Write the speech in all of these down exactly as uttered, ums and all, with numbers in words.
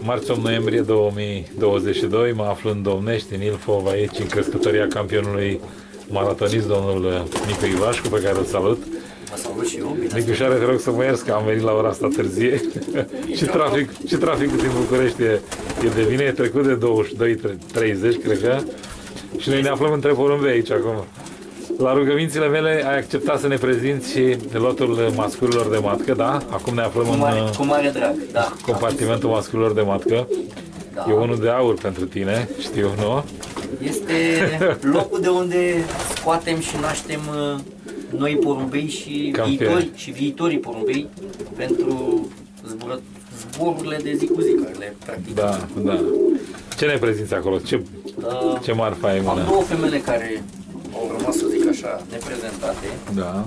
marți opt noiembrie două mii douăzeci și doi, mă aflu în Domnești, în Ilfov, aici, în crescătoria campionului maratonist, domnul Nicu Ivașcu, pe care îl salut. Vă salut și eu. Nicușoare, te rog să mă ierți că am venit la ora asta târzie. și, trafic, și traficul din București e, e de vine, e trecut de douăzeci și doi treizeci, cred că. Și noi ne aflăm între porumbei aici acum. La rugămințile mele ai acceptat să ne prezinți și lotul masculilor de matcă, da? Acum ne aflăm cu mare, în cu mare drag, da. compartimentul masculilor de matcă. Da. E unul de aur pentru tine, știu, nu? Este locul de unde scoatem și naștem noi porumbei și viitori, și viitorii porumbei pentru zbură, zborurile de zi cu zi care le practicăm. Da, da. Ce ne prezinți acolo? Ce, uh, ce marfa ai în mână? Am două femele care au rămas, să zic așa, neprezentate. Da.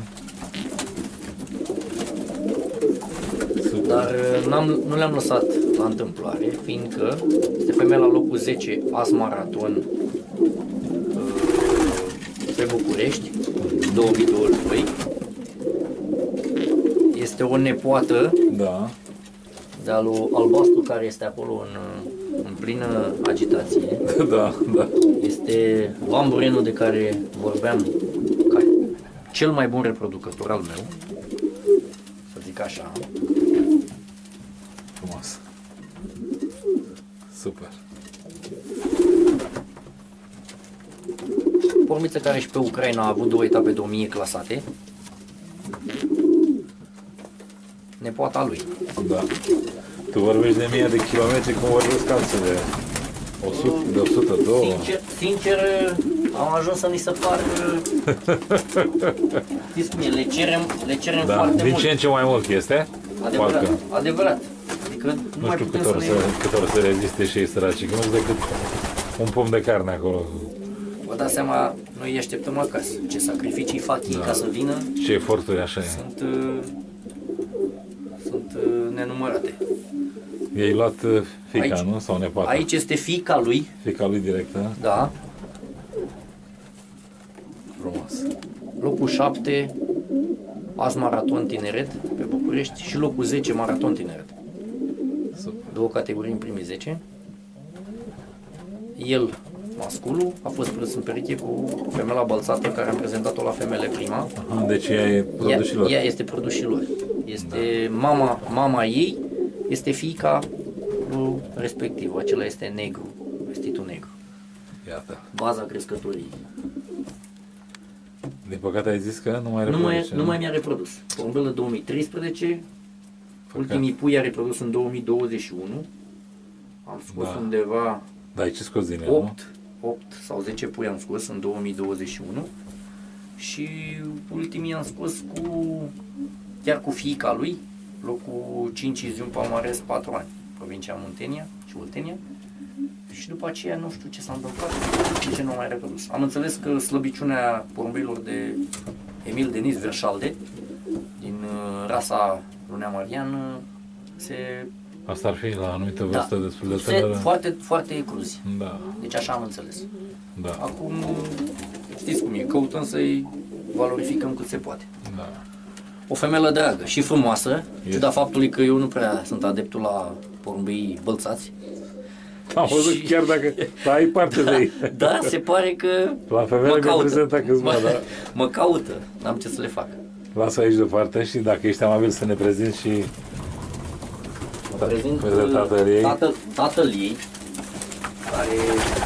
Dar -am, nu le-am lăsat la întâmplare, fiindcă este femela locul zece As Maraton pe București, două mii douăzeci și doi. Este o nepoată, da, de-a lui Albastru, care este acolo în, în plină agitație. Da, da. Este Van Brenu, de care vorbeam, ca cel mai bun reproducător al meu, să zic așa. Frumos. Super. Pormiță care și pe Ucraina a avut două etape de o mie clasate. Nepoata lui. Da. Tu vorbești de mie de kilometri, cum vorbesc alții de o sută, de o sută doi. Sincer, sincer, am ajuns să ni se pară, știți cum e, le cerem, le cerem Da, foarte din mult. ce în ce mai mult este? Adevărat, Parcă. adevărat. Adică nu, Nu mai știu putem cât să or ne... să, cât or să reziste și ei săraci, că nu decât un pom de carne acolo. Vă dați seama, noi îi așteptăm acasă. Ce sacrificii fac ei Da. ca să vină, Ce eforturi așa e. sunt, uh, sunt uh, nenumărate. I-ai luat uh, fica, Aici- nu? Sau nepoata? Aici este fiica lui, Fica lui directă. da, Frumos. locul șapte As Maraton Tineret pe București și locul zece Maraton Tineret. Super. Două categorii în primii zece. El, masculul, a fost prins în pereche cu femela balțată, care am prezentat-o la femele prima. Aha, deci ea e Ea, produșilor. ea este produșilor. Este da. mama, mama ei, este fiica lui respectiv. Acela este negru, vestitul negru. Iată. Baza crescătorii. Din păcate ai zis că nu mai Nu reproduce. mai, nu mai mi-a reprodus. Porumbelă două mii treisprezece, Păcat. ultimii pui a reprodus în două mii douăzeci și unu. Am scos Da. undeva Da, ai ce scos din ea, nu? opt, opt sau zece pui am scos în două mii douăzeci și unu și ultimii am scos cu, chiar cu fiica lui, locul cinci Izium Palmares, patru ani, provincia Muntenia și Oltenia. Și după aceea nu știu ce s-a întâmplat, de ce nu am mai reprodus. Am înțeles că slăbiciunea porumbeilor de Emil Denis Verșalde, din uh, rasa lunea mariană, se... Asta ar fi la anumită vârstă destul de se tânără. foarte, foarte ecluzi. Da, Deci așa am înțeles. da, Acum, știți cum e, căutăm să-i valorificăm cât se poate. da. O femelă dragă și frumoasă, Este. ciuda faptului că eu nu prea sunt adeptul la porumbei bălțați. Am văzut Și- chiar dacă ai parte de ei. Da, se pare că La femeile mă mi-a caută. prezentat câțiva, mă, da. mă caută, n-am ce să le fac. Lasă aici deoparte și dacă ești amabil să ne prezinți și Mă prezint Vezi tatăl ei? tatăl, tatăl ei, care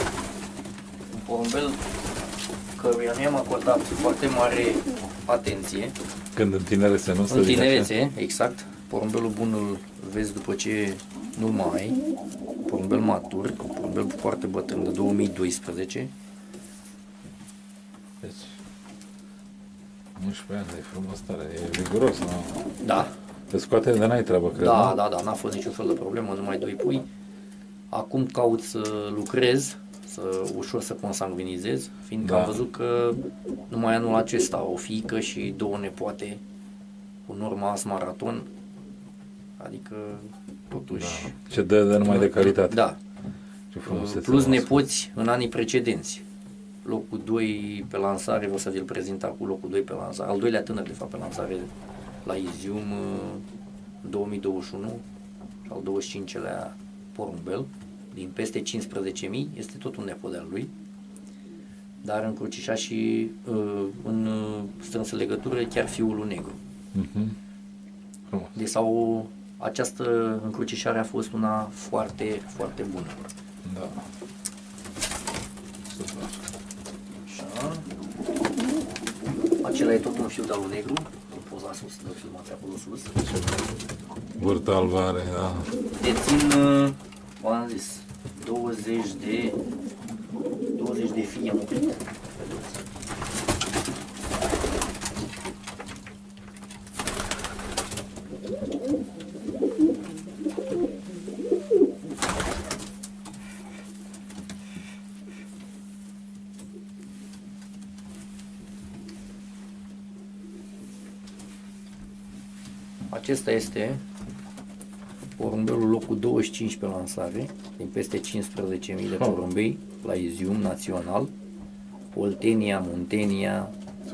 un porumbel căruia nu i-am acordat foarte mare atenție. când în tinerețe, nu? Să În zic așa. tinerețe, exact. Porumbelul bun îl vezi după ce nu-l mai ai. Porumbel matur, porumbel foarte bătrân, de două mii doisprezece. Deci, unsprezece ani, e frumos tare, e viguros, nu? Da, Te scoate de n-ai treabă, cred, da, nu? da, da, n-a fost niciun fel de problemă, numai doi pui. Acum caut să lucrez, să ușor să consanguinizez, fiindcă Da. am văzut că numai anul acesta o fiică și două nepoate cu norma As Maraton, adică totuși... Da. Ce dă de numai de calitate. Da, Ce frumusețe. plus noastră. nepoți în anii precedenți. Locul doi pe lansare, o să vi-l prezint acum, locul doi pe lansare, al doilea tânăr de fapt pe lansare la Izium în două mii douăzeci și unu și al douăzeci și cincilea porumbel, din peste cincisprezece mii, este tot un nepot de-al lui, dar încrucișat și uh, în uh, strânsă legătură chiar fiul lui negru. Mhm. Deci sau, această încrucișare a fost una foarte, foarte bună. Da. Super. Așa. Acela e tot un fiu de-al lui negru, în poza sus, de filmați acolo sus. Burtă albă are, da. Dețin, uh, v-am zis, douăzeci de, douăzeci de fii am oprit. Acesta este porumbelul locul douăzeci și cinci pe lansare, din peste cincisprezece mii de porumbei, la Izium Național, Oltenia, Muntenia,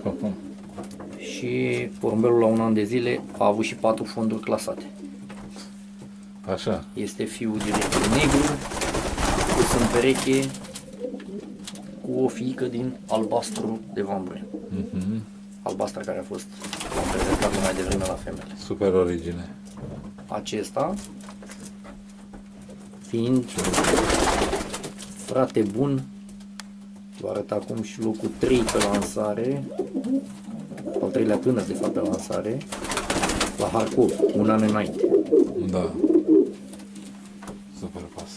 și porumbelul la un an de zile a avut și patru fonduri clasate. Așa. Este fiul director negru, pus în pereche cu o fiică din albastru de Van Brun. Mhm. Albastra care a fost prezentat mai devreme la femele. Super origine. Acesta fiind frate bun, vă arăt acum și locul trei pe lansare, al treilea tânăr de fapt pe lansare, la Harkov, un an înainte. Da. Super pasăre.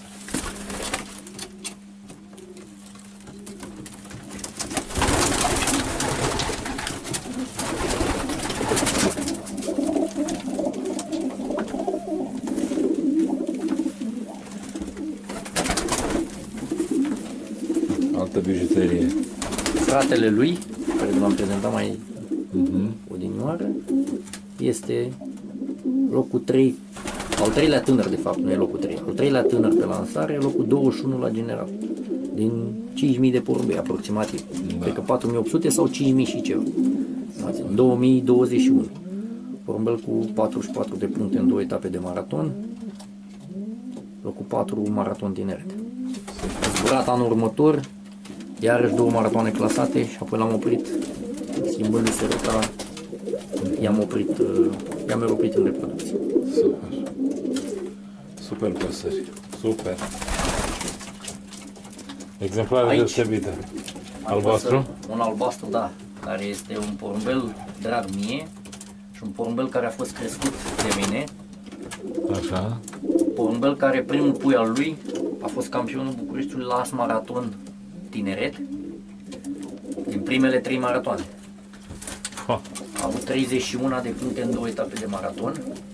Altă bijuterie. Fratele lui, care l-am prezentat mai Mhm. odinioară, este locul trei, al treilea tânăr de fapt, nu e locul trei, al treilea tânăr pe lansare, locul douăzeci și unu la general, din cinci mii de porumbei aproximativ, Da. cred că patru mii opt sute sau cinci mii și ceva, în două mii douăzeci și unu. Porumbel cu patruzeci și patru de puncte în două etape de maraton, locul patru maraton tineret. Zburat anul următor, iarăși două maratoane clasate și apoi l-am oprit, schimbându-se ruta, i-am oprit, uh, i-am oprit în reproducție. Super. Super păsări. Super. Exemplare Aici. deosebită. Albastru? Un albastru, da, care este un porumbel drag mie și un porumbel care a fost crescut de mine. Așa. Porumbel care primul pui al lui a fost campionul Bucureștiului la As Maraton Tineret, din primele trei maratoane. Ha. A avut treizeci și unu de puncte în două etape de maraton.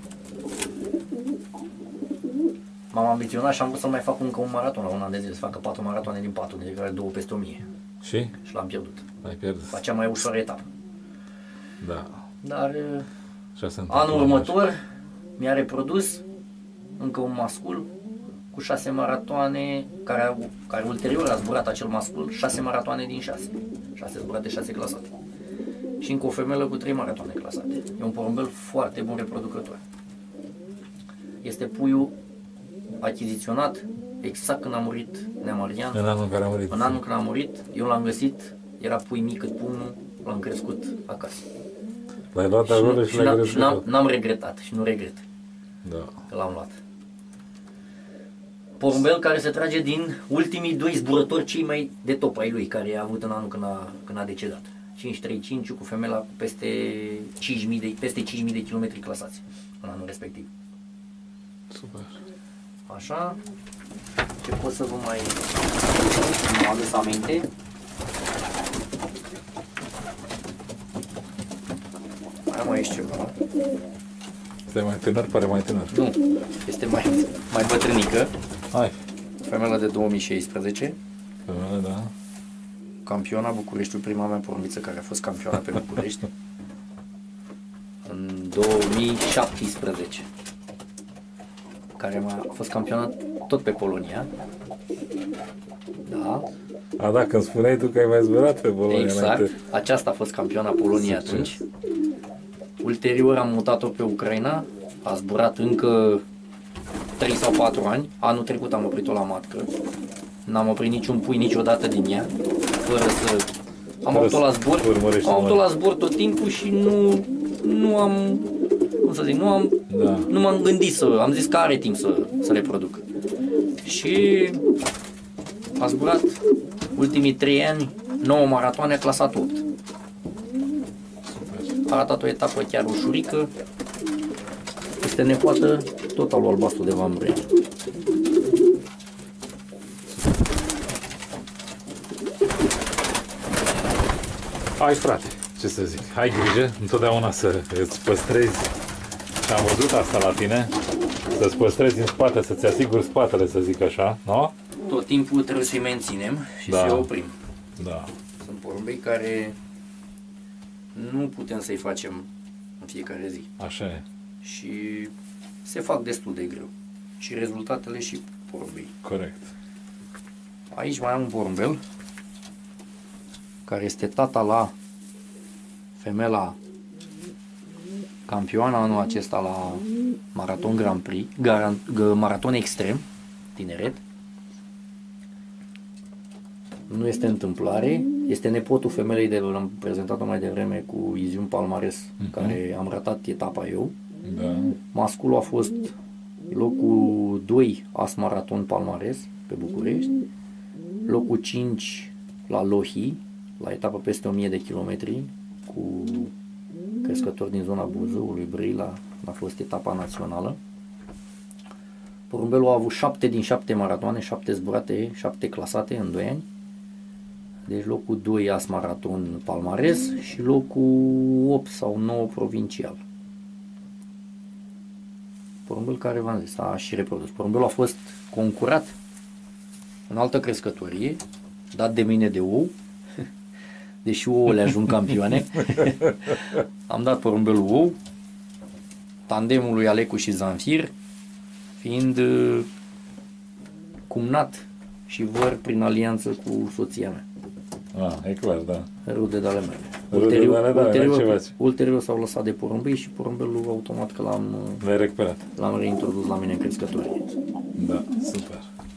M-am ambiționat și am vrut să mai fac încă un maraton la un an de zile, să facă patru maratoane din patru, de care două peste o mie. Și? Și l-am pierdut. Ai pierdut. La cea mai ușoară etapă. Da. Dar uh, Așa se întâmplă. anul următor mi-a reprodus încă un mascul cu șase maratoane, care, a- care ulterior a zburat acel mascul, șase maratoane din șase. Șase zburate, șase clasate. Și încă o femelă cu trei maratoane clasate. E un porumbel foarte bun reproducător. Este puiul achiziționat exact când a murit Neamarian. În anul în care a murit. În anul când a murit, eu l-am găsit, era pui mic cât pumnul, l-am crescut acasă. L-ai luat Și, acolo nu- și și l-ai n-am, crescut și n-am, tot. n-am regretat și nu regret Da. că l-am luat. Porumbel care se trage din ultimii doi zburători cei mai de top ai lui, care a avut în anul când a, când a decedat. cinci trei cinci cu femela cu peste cinci mii de, peste cinci mii de kilometri clasați în anul respectiv. Super. Așa, ce pot să vă mai mă adus aminte? Mai am aici ceva. Este mai tânăr? Pare mai tânăr. Nu, este mai, mai bătrânică. Hai. Femeia de două mii șaisprezece, Femeie, da. campiona Bucureștiului, prima mea porumbiță care a fost campioana pe București în două mii șaptesprezece, care a fost campioană tot pe Polonia. Da, A, da, când spuneai tu că ai mai zburat pe Polonia exact. înainte. Aceasta a fost campioana Poloniei Succes. atunci. Ulterior am mutat-o pe Ucraina, a zburat încă trei sau patru ani. Anul trecut am oprit-o la matcă. N-am oprit niciun pui niciodată din ea, fără să... Am avut-o la zbor, am avut-o la zbor tot timpul și nu, nu am, cum să zic, nu am, Da. nu m-am gândit să, am zis că are timp să, să reproduc. Și a zburat ultimii trei ani, nouă maratoane, a clasat opt. A ratat o etapă chiar ușurică, este nepoată tot alu albastru de Van Breen. Hai frate, ce să zic, ai grijă întotdeauna să îți păstrezi, și am văzut asta la tine, să-ți păstrezi în spate, să-ți asiguri spatele, să zic așa, nu? Tot timpul trebuie să-i menținem și Da. să-i oprim. Da. Sunt porumbei care nu putem să-i facem în fiecare zi Așa e, și se fac destul de greu și rezultatele și porumbei. corect. Aici mai am un porumbel care este tata la femela campioană anul acesta la Maraton Grand Prix, garan, g- Maraton Extrem, tineret. Nu este întâmplare, este nepotul femelei de, l-am prezentat-o mai devreme cu Izium Palmares, uh-huh. care am ratat etapa eu. Da. Masculul a fost locul doi As Maraton Palmares pe București, locul cinci la Lohi, la etapă peste o mie de kilometri, cu crescători din zona Buzăului, Brăila, a fost etapa națională. Porumbelul a avut șapte din șapte maratoane, șapte zburate, șapte clasate în doi ani. Deci locul doi As Maraton Palmares și locul opt sau nouă provincial. Porumbel care v-am zis, a și reprodus. Porumbelul a fost concurat în altă crescătorie, dat de mine de ou, deși ouăle ajung campioane. Am dat porumbelul ou, tandemul lui Alecu și Zanfir, fiind uh, cumnat și văr prin alianță cu soția mea. Ah, e clar, da. Rude de ale mele. Rude Ulterior, de ale tale, ulterior, ce faci? ulterior s-au lăsat de porumbei și porumbelul automat că l-am, uh, L-ai recuperat. l-am reintrodus la mine în crescătorie. Da, super.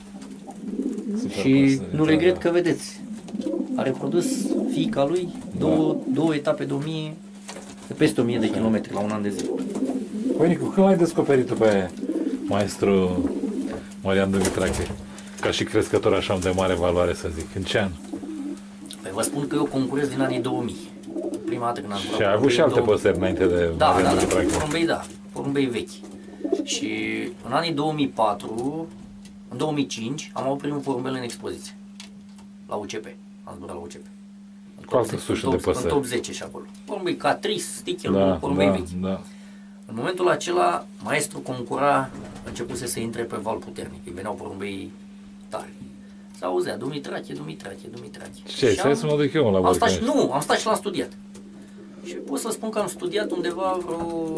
Super Și păsări, nu da, regret da. că vedeți, a reprodus fiica lui două, două etape de o mie, de peste o mie de kilometri la un an de zile. Păi, Nicu, când l-ai descoperit tu pe maestru Marian Dumitrache? Ca și crescător așa de mare valoare, să zic. În ce an? Păi vă spun că eu concurez din anii două mii. Prima dată când am Și ai avut și alte păsări înainte de Da, Marian da, da, Dumitrache. porumbei, da, porumbei vechi. Și în anii două mii patru, în două mii cinci, am avut primul porumbel în expoziție. La U C P. Am zburat la U C P. În Cu top, altă în sușă top, de păsări. în top zece și acolo. Porumbei Catris, Stichel, Da, porumbei da, vechi. da. În momentul acela, maestru concura, începuse să intre pe val puternic. Îi veneau porumbei tari. S-auzea, Dumitrache, Dumitrache, Dumitrache. Ce, Și stai am- să mă duc eu la am stat și, Bărcanești. nu, am stat și l-am studiat. Și pot să spun că am studiat undeva vreo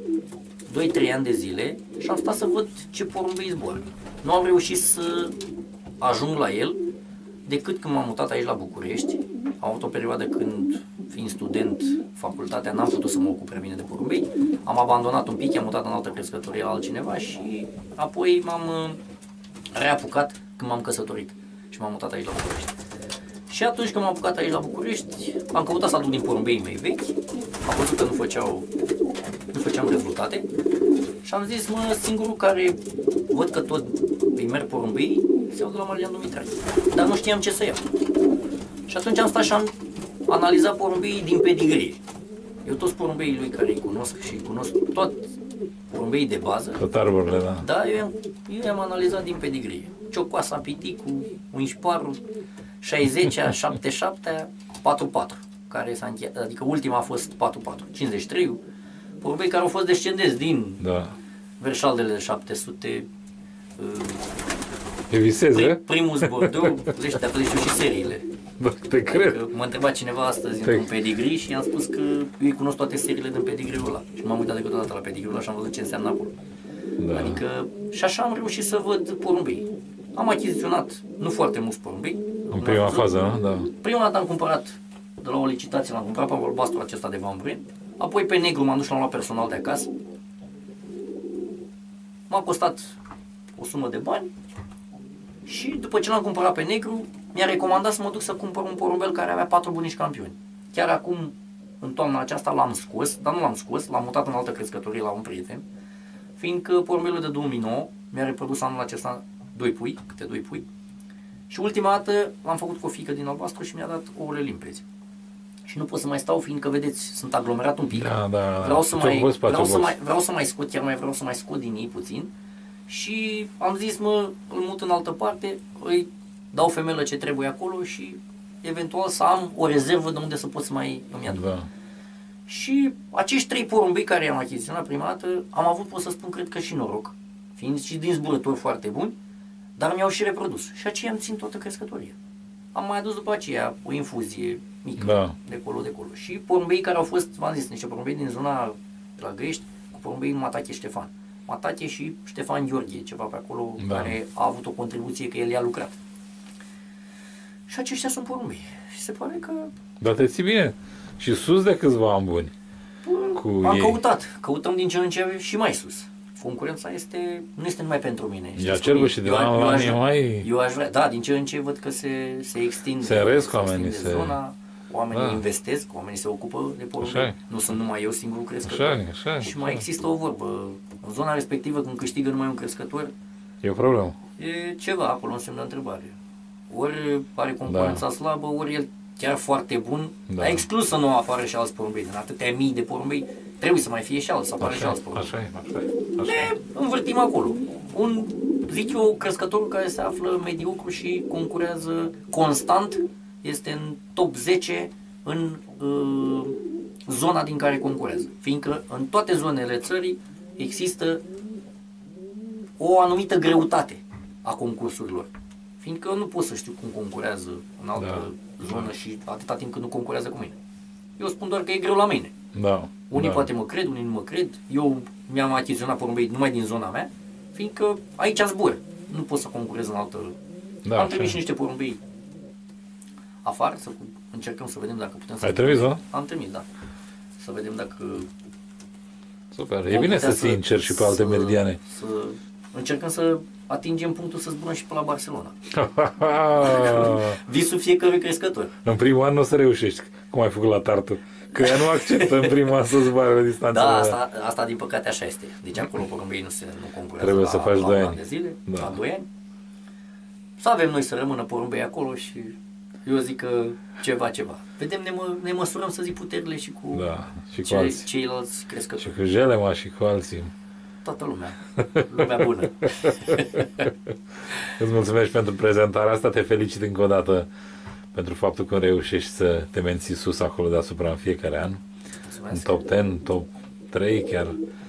doi trei ani de zile și am stat să văd ce porumbei zboară. Nu am reușit să ajung la el decât când m-am mutat aici la București. Am avut o perioadă când, fiind student, facultatea, n-am putut să mă ocup prea bine de porumbei. Am abandonat un pic, i-am mutat în altă crescătorie la altcineva și apoi m-am uh, reapucat când m-am căsătorit și m-am mutat aici la București. Și atunci când m-am apucat aici la București, am căutat să aduc din porumbeii mei vechi, am văzut că nu făceau, nu făceam rezultate și am zis, mă, singurul care văd că tot îi merg porumbeii, se iau de la Marian Dumitrache. Dar nu știam ce să iau. Și atunci am stat și am analizat porumbeii din pedigrie. Eu toți porumbeii lui care îi cunosc și cunosc tot porumbeii de bază, Tot arborile, da. da, eu i-am, eu i-am analizat din pedigrie. Ciocoasa Piticu, Unsparu, șaizecea, șaptezeci și șaptea, patru patru, care s-a încheiat, adică ultima a fost patru patru, cincizeci și trei, porumbei care au fost descendenți din Da. Verșaldele de șapte sute, uh, E visez, pri, e? primus Bordeaux, le știu, le știu și seriile. Da, te cred. Adică m-a întrebat cineva astăzi Te- într-un pedigree și i-am spus că eu îi cunosc toate seriile din pedigreul ăla. Și m-am uitat decât o dată la pedigreul ăla și am văzut ce înseamnă acolo. Da. Adică și așa am reușit să văd porumbei. Am achiziționat nu foarte mulți porumbei. În prima Am văzut. fază, nu? Da. Prima dată am cumpărat de la o licitație, l-am cumpărat pe albastru acesta de Van Breen. Apoi pe negru m-am dus și l-am luat personal de acasă. M-a costat o sumă de bani și după ce l-am cumpărat pe negru, mi-a recomandat să mă duc să cumpăr un porumbel care avea patru bunici campioni. Chiar acum, în toamna aceasta, l-am scos, dar nu l-am scos, l-am mutat în altă crescătorie la un prieten, fiindcă porumbelul de două mii nouă mi-a reprodus anul acesta doi pui, câte doi pui, și ultima dată l-am făcut cu o fiică din albastru și mi-a dat ouăle limpezi. Și nu pot să mai stau, fiindcă, vedeți, sunt aglomerat un pic. Da, da, vreau, să da. mai, Box, vreau, box. să mai, vreau să mai scot, chiar mai vreau să mai scot din ei puțin. Și am zis, mă, îl mut în altă parte, îi dau femelă ce trebuie acolo și eventual să am o rezervă de unde să pot să mai îmi aduc. Da. Și acești trei porumbei care i-am achiziționat prima dată, am avut, pot să spun, cred că și noroc, fiind și din zburători foarte buni, dar mi-au și reprodus. Și aceea îmi țin toată crescătoria. Am mai adus după aceea o infuzie mică, Da. de colo, de colo. Și porumbei care au fost, v-am zis, niște porumbei din zona de la Găiești, cu porumbei Matache Ștefan. Matache și Ștefan Gheorghe, ceva pe acolo, Da. care a avut o contribuție, că el i-a lucrat. Și aceștia sunt porumbei. Și se pare că Dar te ții bine. Și sus de câțiva ani buni. Cu am ei. căutat. Căutăm din ce în ce și mai sus. Concurența este, nu este numai pentru mine. E Știți acerbă cum e? și de Eu- la an eu la aș an e vrea- mai... Eu aș vrea, da, din ce în ce văd că se, se extinde. Se resc se oamenii, extinde se- zona, oamenii Da. investesc, oamenii se ocupă de Așa porumbei. e. Nu sunt numai eu singurul crescător. Așa e, așa e, și așa mai e. există o vorbă. În zona respectivă, când câștigă numai un crescător, E o problemă. e ceva acolo, un semn de întrebare. Ori are concurența Da. slabă, ori el chiar foarte bun. Da. A exclus să nu apară și alți porumbei. Din atâtea mii de porumbei, trebuie să mai fie și alți, să apară și Așa alți e, porumbei. așa e, așa e. Așa e. Ne învârtim acolo. Un, zic eu, crescător care se află mediocru și concurează constant, este în top zece în uh, zona din care concurează. Fiindcă în toate zonele țării există o anumită greutate a concursurilor. Fiindcă nu pot să știu cum concurează în altă Da. zonă și atâta timp când nu concurează cu mine. Eu spun doar că e greu la mine. Da. Unii da. poate mă cred, unii nu mă cred. Eu mi-am achiziționat porumbei numai din zona mea, fiindcă aici zbor. Nu pot să concurez în altă... Da, Am trimis așa. și niște porumbei afară, să încercăm să vedem dacă putem să... Ai trimis, nu? Am trimis, da. Să vedem dacă... Super. E vom bine putea să ții în cer și pe alte să- meridiane. Să încercăm să atingem punctul să zburăm și pe la Barcelona. Visul fiecărui crescător. În primul an nu o să reușești, cum ai făcut la Tartu. Că ea nu acceptă în primul an să zboare distanțele Da, alea. asta, asta din păcate așa este. Deci acolo porumbei nu se nu concurează Trebuie la, să faci la doi un ani. an de zile, Da. la doi ani. Să avem noi să rămână porumbei acolo și eu zic că ceva, ceva. Vedem, ne, mă, ne măsurăm, să zic, puterile și cu Da, și cu cei, alții. ceilalți Și crescători. cu Jelema și cu alții. Toată lumea. Lumea bună. Îți mulțumesc pentru prezentarea asta, te felicit încă o dată pentru faptul că reușești să te menții sus acolo deasupra în fiecare an. În Mulțumesc. top zece, top trei chiar.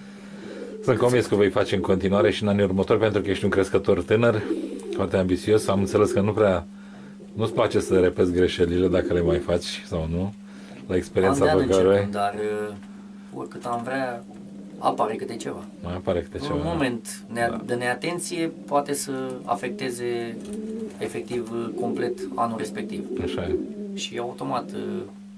Sunt convins că vei face în continuare și în anii următori, pentru că ești un crescător tânăr, foarte ambițios. Am înțeles că nu prea, nu-ți place să repeți greșelile dacă le mai faci sau nu, la experiența An de an pe care o ai. încercăm, dar uh, oricât am vrea, apare câte ceva. Mai apare câte ceva. Un moment nea- Da. de neatenție poate să afecteze efectiv uh, complet anul respectiv. Așa e. Și automat uh,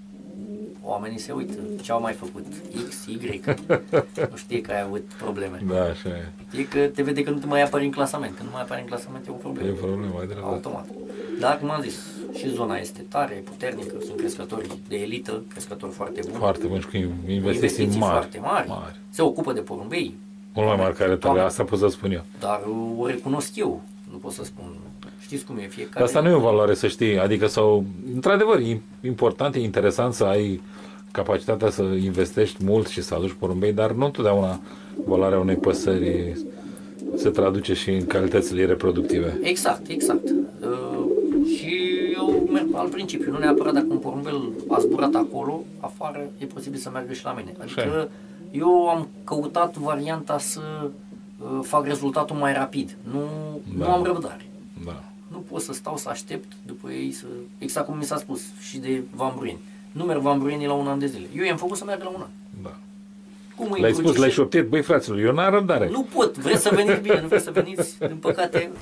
oamenii se uită ce au mai făcut X, Y, nu știe că ai avut probleme. Da, așa e. E că te vede că nu te mai apare în clasament. Când nu mai apare în clasament e o problemă. E o problemă, ai dreptate. Automat. Dar, cum am zis, și zona este tare, puternică, sunt crescători de elită, crescători foarte buni, Foarte bun și cu investiții, investiții mari, foarte mari, mari. se ocupă de porumbei, Mult mai mari care tale, Doamne. asta pot să spun eu. dar o recunosc eu, nu pot să spun. Știți cum e, fiecare... Dar asta nu e o valoare, să știi, adică sau, într-adevăr, e important, e interesant să ai capacitatea să investești mult și să aduci porumbei, dar nu întotdeauna valoarea unei păsări se traduce și în calitățile reproductive. Exact, exact. Uh, și eu merg al principiu, nu neapărat dacă un porumbel a zburat acolo, afară, e posibil să meargă și la mine. Adică Așa eu am căutat varianta să uh, fac rezultatul mai rapid. Nu, Da. nu am răbdare. Da. Nu pot să stau să aștept după ei să... Exact cum mi s-a spus și de Van Bruyn. Nu merg Van Bruyn la un an de zile. Eu i-am făcut să meargă la un an. Da. Cum îi Le-ai spus, încrucișez? le-ai șoptit, băi fraților, eu n-am răbdare. Nu pot. Vreți să veniți bine, nu vreți să veniți? Din păcate,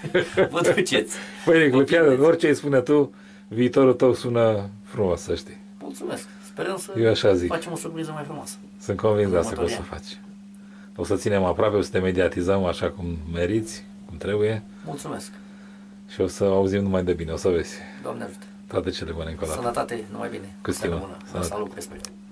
vă duceți. Păi, Clipiadă, orice îi spune tu, viitorul tău sună frumos, să știi. Mulțumesc. Sperăm să Eu așa zic. facem o surpriză mai frumoasă. Sunt convins de asta că o să Următorii faci. O să ținem aproape, o să te mediatizăm așa cum meriți cum trebuie Mulțumesc. și o să auzim numai de bine, o să vezi. Doamne ajută. Toate cele bune încă o dată. Sănătate, numai bine. Cu stimă. Seară bună. Vă Sănătate. salut, respect.